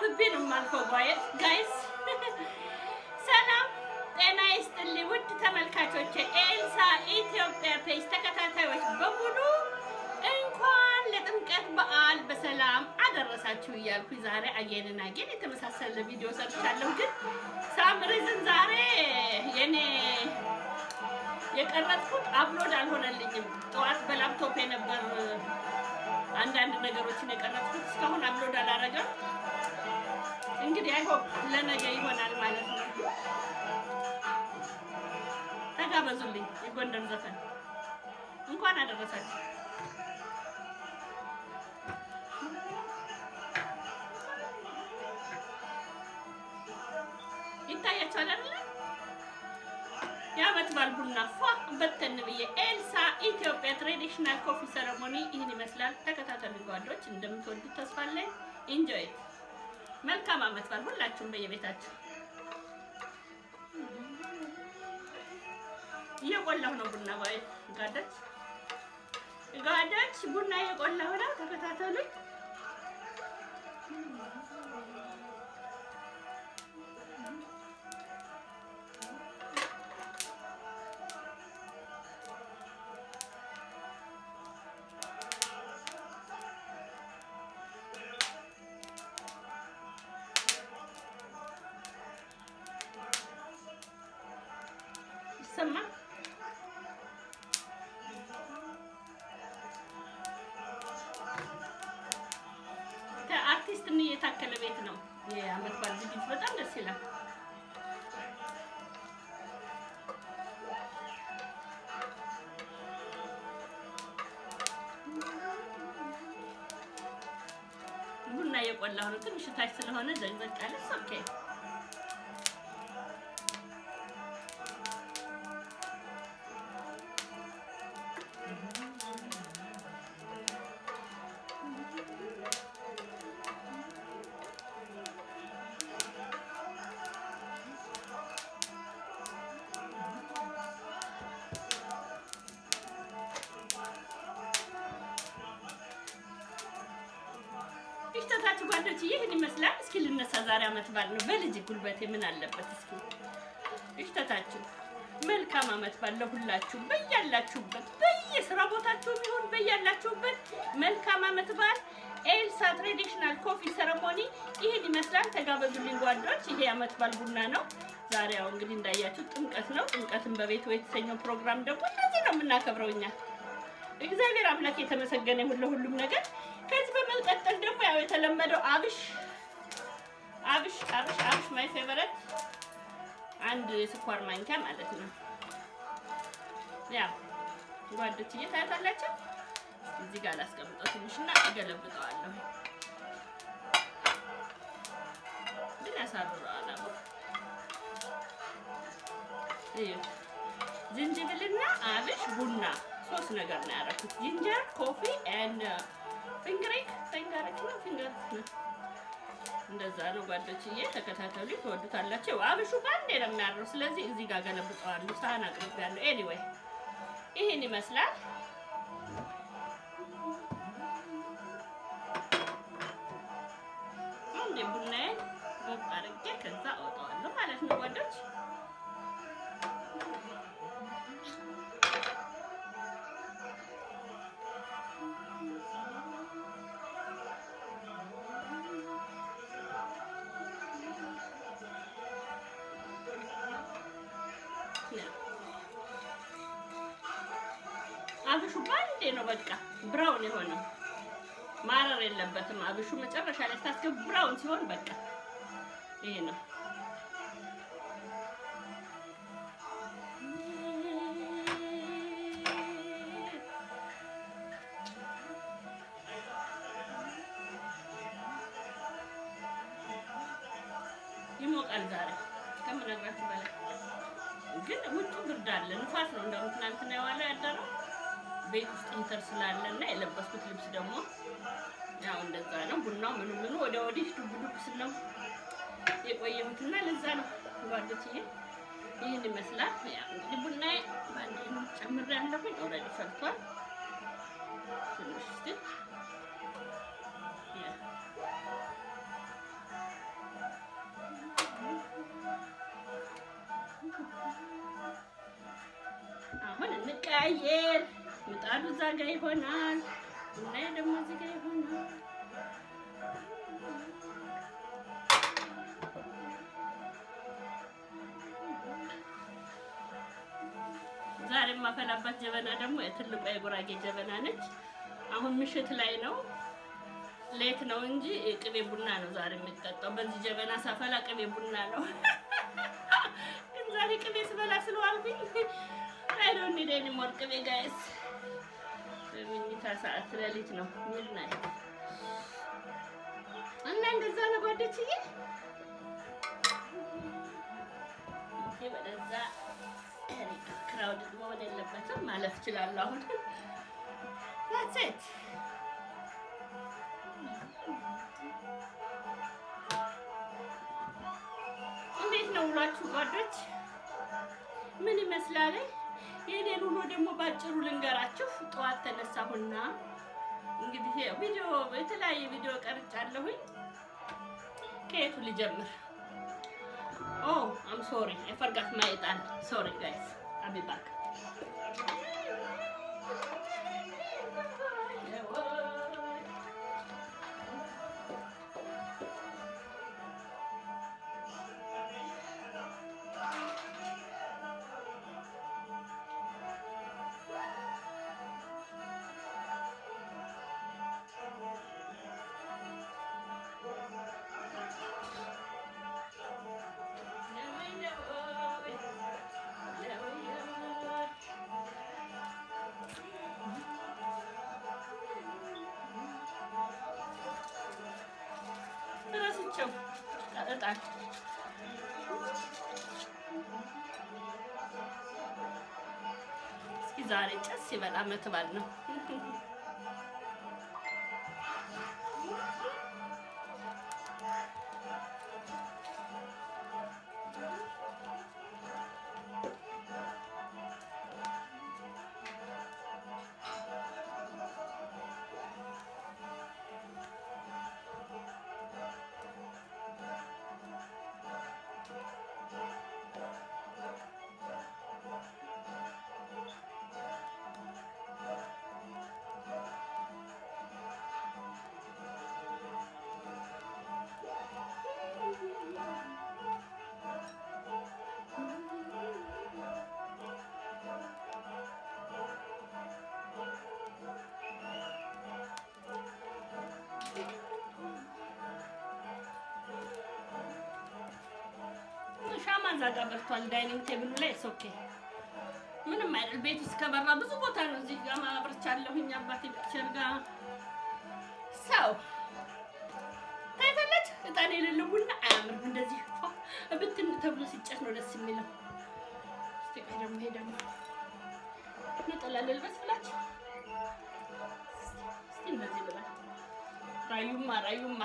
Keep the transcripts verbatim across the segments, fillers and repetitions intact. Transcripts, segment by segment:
አብቤን ማልፈው ጋይስ ሰላም ጤና ይስጥልኝ ውድ ተመልካቾቼ ኤልሳ ኢትዮጵያ ፔጅ ተከታታዮች በሙሉ እንኳን ለጥምቀት በዓል በሰላም አደረሳችሁ እያልኩ ዛሬ አየንና አየን የተመሳሰለ ቪዲዮ ሰርቻለሁ ግን ሳምሪዝን ዛሬ የኔ የቀረጽኩት አፕሎድ አልሆነልኝም ጠዋት በላፕቶፕ ነበር አንዳንድ ነገሮችን የቀረጽኩት እስካሁን አፕሎድ አላረገም እንግዲህ አይ ሆፕ ለነገ ይሆናል ማለት ነው ተጋበዙልኝ የጎንደር ዘፈን እንኳን አደረሳችሁ ይታያችኋል አይደል ያመት ባልቡና ፏ በተን ብዬ ኤልሳ ኢትዮጵያ ትራዲሽናል ኮፊ ሴሬሞኒ ይሄን ይመስላል ተከታተሉ ጓዶች እንደምትወዱት ተስፋ አለኝ ኢንጆይ መልካም አመት ባል ሁላችሁም በየቤታችሁ እየቆላሁ ነው ቡና ባይ ጋዳች ጋዳች ቡና እየቆላሁ ነው ተከታተሉ ሰማ አርቲስት ነው የታከለ ቤት ነው የአመት በዓል ዝግጅት በጣም ደስ ይላል ቡና የቆላሁ ነው ትንሽ ታች ስለሆነ ዘግዘግ አለ ኦኬ ይስተታችሁ ጓደኞች ይሄን ይመስላል እስኪ ልነሳ ዛሬ አመት በዓል ነው በልጅ ጉልበቴ ምን አለበት እስኪ ይስተታችሁ መልካም አመት በዓል ለሁላችሁ በያላችሁበት በየስራ ቦታችሁ ይሁን በያላችሁበት መልካም አመት በዓል ኤልሳ ትራዲሽናል ኮፊ ሴሬሞኒ ይሄን ይመስላል ተጋበዙልኝ ጓዶች ይሄ አመት በዓል ቡና ነው ዛሬ ያው እንግዲህ እንዳያችሁ ጥምቀት ነው ጥምቀትን በቤት ወይ የተሰኘው ፕሮግራም ደግሞ እንደዚህ ነው የምናከብረውኛ እግዚአብሔር አምላክ የተመሰገነ ይሁን ለሁሉም ነገር ከዚህ በመቀጠል ደግሞ ያው የተለመደው አብሽ አብሽ አብሽ አብሽ ማይ ፌቨሪት አንድ ስኳር ማንኪያ ማለት ነው ያው ጓደኞቼ ታያታላችሁ እዚህ ጋር ላስቀምጠው ትንሽና እገለብጠዋለሁ ግን ያሳርራል አባ ይሄ ዝንጅብልና አብሽ ቡና ሶስት ነገር ነው ያደረኩት ጂንጀር ኮፊ ኤንድ ፊንገሪክ ፊንገሪክ ነው ፊንገሪክ እንደዛ ነው ጓደኞቼ ተከታተሉ ተወዱታላችሁ አብሹ ባንዴ ነው የሚያደርገው ስለዚህ እዚህ ጋር ገለብጠዋለሁ ሳህን አቅርቤያለሁ ኤኒዌይ ይሄን ይመስላል አንዴ ቡናዬ ጎብ አድርጌ ከዛ አወጣዋለሁ ማለት ነው ጓደኞቼ አብሹ ባንዴ ነው በቃ ብራውን የሆነው ማረር የለበትም አብሹ መጨረሻ ላይ ታስገብ ብራውን ሲሆን በቃ ይሄ ነው ይሞቃል ዛሬ ከምነግራችሁ በላይ ግን ውጭ ብርድ አለ ንፋስ ነው እንደውም ትናንትና የዋለው ያደረው ቤት ውስጥ ኢንተር ስላለና የለበስኩት ልብስ ደግሞ ያው እንደዛ ነው ቡናው ምኑ ምኑ ወደ ወዲህ ዱብ ዱብ ስለው የቆየሁትና ለዛ ነው ጓደኞቼ ይሄን ይመስላል ያው እንግዲህ ቡናዬ ባንዴ ነው ጨምሬያለሁኝ ኦሬዲ ፈልቷል ትንሽ ሳይቀያየር ምጣዱ እዛ ጋር ይሆናል እና ደግሞ እዚህ ጋር ይሆናል። ዛሬ ማፈላባት ጀበና ደግሞ የትልቋ የጉራጌ ጀበና ነች። አሁን ምሽት ላይ ነው ሌት ነው እንጂ ቅቤ ቡና ነው ዛሬ የሚጠጣው። በዚህ ጀበና ሳፈላ ቅቤ ቡና ነው። ግን ዛሬ ቅቤ ስበላ ስለዋልኩኝ I don't need any more ቅቤ guys። በሚኒታ ሰዓት ሌሊት ነው midnight እና እንደዛ ነው ጓደችዬ። ይሄ ወደዛ ክራውድ መሆን የለበትም ማለፍ ይችላል አሁን። That's it። እንዴት ነው ውሏችሁ ጓዶች? ምን ይመስላል? የኔን ውሎ ደግሞ ባጭሩ ልንገራችሁ። ጠዋት ተነሳሁና እንግዲህ ቪዲዮ የተለያየ ቪዲዮ ቀርጫለሁኝ። ከየቱ ልጀምር? Oh, I'm sorry. I forgot my etan. Sorry guys. I'll be back. ረስቸው እጣን እስኪ ዛሬ ጨስ ይበላ መትባል ነው። ሻማ ዛጋ በርቷል ዳይኒንግ ቴብሉ ላይ ኦኬ ምንም አይደል። ቤት ውስጥ ከበራ ብዙ ቦታ ነው። እዚህ ጋር ማብራቻለሁኝ አባቴ ፒክቸር ጋር ሰው ታይተለች። እጣን የሌለው ቡና አያምርም እንደዚህ እብትን ተብሎ ሲጨስ ነው ደስ የሚለው። እስቲ ቀደም ሄደም ነጠላ ልልበስ ብላችሁ እስቲ እንደዚህ ብላ ራዩማ ራዩማ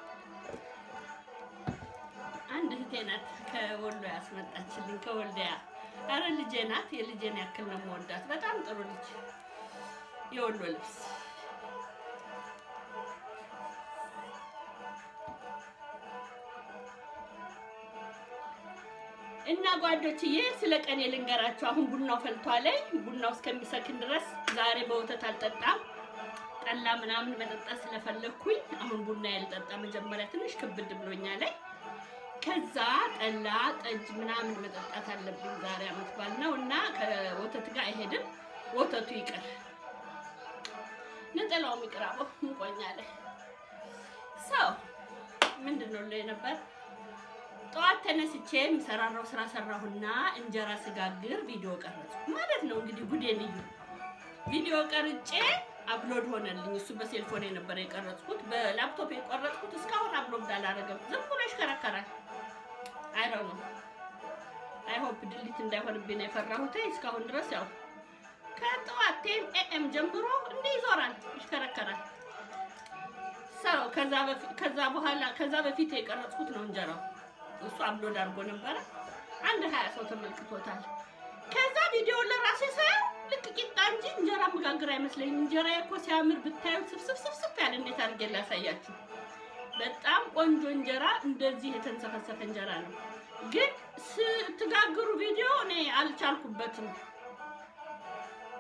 አንድ እህቴ ናት ከወሎ ያስመጣችልኝ ከወልዲያ። አረ ልጄ ናት። የልጄን ያክል ነው የምወዳት። በጣም ጥሩ ልጅ የወሎ ልብስ እና ጓዶችዬ ስለ ቀኔ ልንገራችሁ። አሁን ቡናው ፈልቷል። ቡናው እስከሚሰክን ድረስ ዛሬ በወተት አልጠጣም። ጠላ ምናምን መጠጣት ስለፈለኩኝ አሁን ቡና ያልጠጣ መጀመሪያ ትንሽ ክብድ ብሎኛል። ከዛ ጠላ ጠጅ ምናምን መጠጣት አለብኝ። ዛሬ አመት በዓል ነውና ከወተት ጋር አይሄድም። ወተቱ ይቀር ነጠላው ይቀራው እንቆኛለ። ሰው ምንድነው ላይ ነበር ጠዋት ተነስቼ ምሰራራው ስራ ሰራሁና እንጀራ ስጋግር ቪዲዮ ቀረጽኩ ማለት ነው። እንግዲህ ጉዴን እዩ። ቪዲዮ ቀርጬ አፕሎድ ሆነልኝ። እሱ በሴልፎኔ ነበር የቀረጽኩት። በላፕቶፕ የቀረጽኩት እስካሁን አፕሎድ አላደረገም። ዝም ብሎ ይሽከረከራል። I don't know. I hope delete እንዳይሆንብኝ ነው የፈራሁት። እስካሁን ድረስ ያው ከጠዋት ቴን ኤኤም ጀምሮ እንደ ይዞራል ይሽከረከራል። ሰው ከዛ በፊት ከዛ በኋላ ከዛ በፊት የቀረጽኩት ነው እንጀራው። እሱ አፕሎድ አድርጎ ነበር። አንድ ሃያ ሰው ተመልክቶታል። ከዛ ቪዲዮ ለራሴ ሳይሆን ልክ ቂጣ እንጂ እንጀራ መጋገር አይመስለኝም። እንጀራ እኮ ሲያምር ብታዩ ስፍስፍ ስፍስፍ ያለ እንዴት አድርጌ ላሳያችሁ። በጣም ቆንጆ እንጀራ እንደዚህ የተንሰፈሰፈ እንጀራ ነው። ግን ስትጋግሩ ቪዲዮ እኔ አልቻልኩበትም።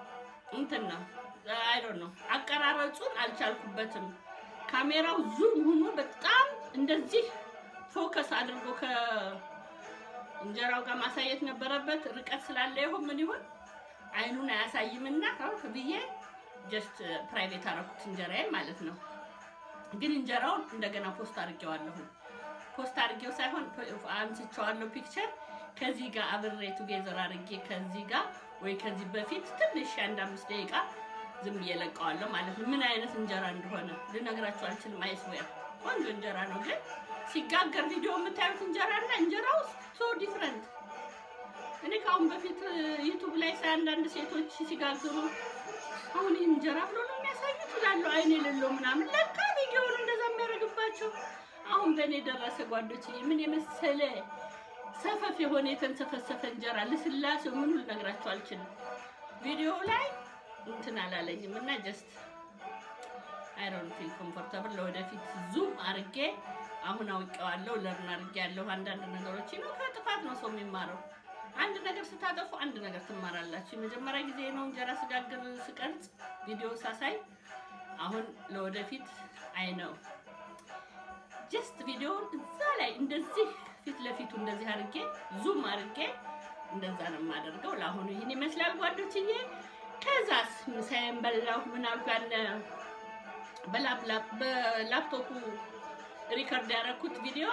እንትን ነው አይ ዶንት ኖ አቀራረጹን አልቻልኩበትም ካሜራው ዙም ሆኖ በጣም እንደዚህ ፎከስ አድርጎ ከእንጀራው ጋር ማሳየት ነበረበት ርቀት ስላለ ይሁን ምን ይሁን አይኑን አያሳይምና አውፍ ብዬ ጀስት ፕራይቬት አረኩት እንጀራዬን ማለት ነው ግን እንጀራውን እንደገና ፖስት አድርጌዋለሁ ፖስት አድርጌው ሳይሆን አንስቼዋለሁ ፒክቸር ከዚህ ጋር አብሬ ቱጌዘር አድርጌ ከዚህ ጋር ወይ ከዚህ በፊት ትንሽ አንድ አምስት ደቂቃ ዝም እየለቀዋለሁ ማለት ነው ምን አይነት እንጀራ እንደሆነ ልነግራችሁ አልችልም አይስዌር ቆንጆ እንጀራ ነው ግን ሲጋገር ቪዲዮ የምታዩት እንጀራና እንጀራው ሶ ዲፈረንት እኔ ካሁን በፊት ዩቲዩብ ላይ ሳንዳንድ ሴቶች ሲጋግሩ አሁን እንጀራ ብሎ ነው የሚያሳዩት ላለው አይኔ ለለው ምናምን ለካ ቪዲዮውን እንደዛ የሚያደርግባቸው አሁን በኔ ደረሰ ጓዶች ምን የመሰለ ሰፈፍ የሆነ የተንሰፈሰፈ እንጀራ ለስላሴው ምን ልነግራችሁ አልችልም ቪዲዮ ላይ እንትን አላለኝም እና ጀስት I don't feel comfortable ለወደፊት ዙም አርጌ አሁን አውቀዋለሁ ለርን አርጌ ያለው አንዳንድ ነገሮች ነው ከጥፋት ነው ሰው የሚማረው አንድ ነገር ስታጠፉ አንድ ነገር ትማራላችሁ መጀመሪያ ጊዜ ነው እንጀራ ስጋግር ስቀርጽ ቪዲዮ ሳሳይ አሁን ለወደፊት አይ ነው ጀስት ቪዲዮ እዛ ላይ እንደዚህ ፊት ለፊቱ እንደዚህ አርጌ ዙም አርጌ እንደዛ ነው ማደርገው ለአሁኑ ይሄን ይመስላል ጓዶችዬ ከዛስ ምሳዬን በላሁ ምን አልኳለ በላፕላፕ በላፕቶፑ ሪከርድ ያደረኩት ቪዲዮ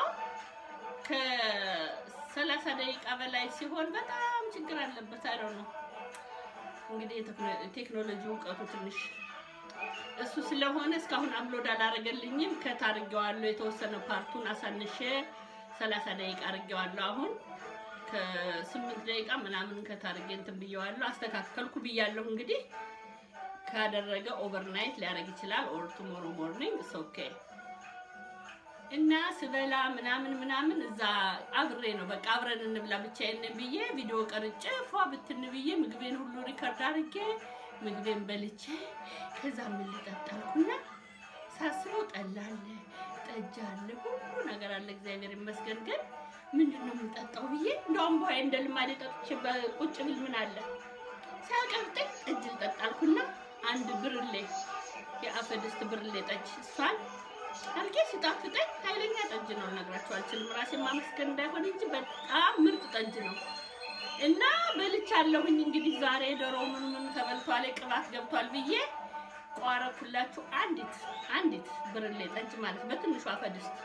ከ30 ደቂቃ በላይ ሲሆን በጣም ችግር አለበት አይደው ነው እንግዲህ ቴክኖሎጂ እውቀቱ ትንሽ እሱ ስለሆነ እስካሁን አፕሎድ አላረገልኝም ከታርገዋለሁ የተወሰነ ፓርቱን አሳንሼ ሰላሳ ደቂቃ አርገዋለሁ አሁን ከ8 ደቂቃ ምናምን ከታርገ እንትን ብየዋለሁ አስተካከልኩ ብያለሁ እንግዲህ ካደረገ ኦቨርናይት ሊያረግ ይችላል ኦር ቱሞሮ ሞርኒንግ ኢትስ ኦኬ እና ስበላ ምናምን ምናምን እዛ አብሬ ነው በቃ አብረን እንብላ ብቻዬን ብዬ ቪዲዮ ቀርጬ ፏ ብትን ብዬ ምግቤን ሁሉ ሪከርድ አድርጌ ምግቤን በልቼ ከዛ ምን ልጠጣልኩና ሳስበው ጠላለ ጠጃለ ሁሉ ነገር አለ እግዚአብሔር ይመስገን ግን ምንድነው የምጠጣው ብዬ እንደውም ባይ እንደልማዴ ጠጥቼ ቁጭ ብል ምን አለ ሳቀብጠኝ ጠጅ ልጠጣልኩና አንድ ብርሌ የአፈድስት ብርሌ ጠጅ እሷን አልቄ ሲጣፍጠኝ ኃይለኛ ጠጅ ነው ነግራችሁ አልችልም ራሴ ማመስገን እንዳይሆን እንጂ በጣም ምርጥ ጠጅ ነው እና በልቻለሁኝ እንግዲህ ዛሬ ዶሮ ምን ምን ተበልቷል ቅባት ገብቷል ብዬ ቋረኩላችሁ አንዲት አንዲት ብርሌ ጠጅ ማለት በትንሹ አፈድስት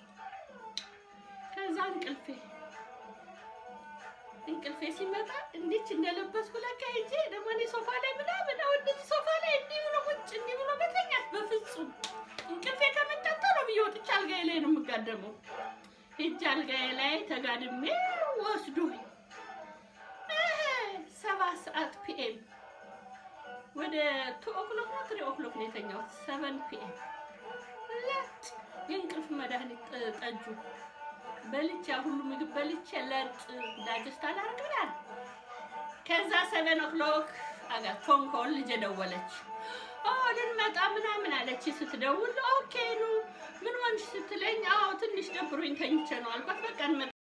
ከዛ እንቅልፌ እንቅልፌ ሲመጣ እንዴት እንደለበስኩ ለካ ሂጄ ደግሞ እኔ ሶፋ ላይ ምናምን ነው እንደዚህ ሶፋ ላይ እንዲህ ብሎ ቁጭ እንዲህ ብሎ በተኛት በፍጹም እንቅልፌ ከመጣጣ ነው ቢወጥቻ አልጋዬ ላይ ነው የምጋደመው ሂጄ አልጋዬ ላይ ተጋድሜ ወስዶኝ ሰባት ሰዓት ፒኤም ወደ two o'clock ነው three o'clock ነው የተኛው seven ፒኤም ለጥ የእንቅልፍ መድኃኒት ጠጁ በልቻ ሁሉ ምግብ በልቻ ለጥ ዳጅስት አላርግላል ከዛ seven o'clock አጋ ፎን ኮል ልጅ ደወለች አዎ ልንመጣ ምናምን አለች ስትደውል ኦኬ ነው ምን ወንሽ ስትለኝ አዎ ትንሽ ደብሮኝ ተኝቼ ነው አልኳት በቃ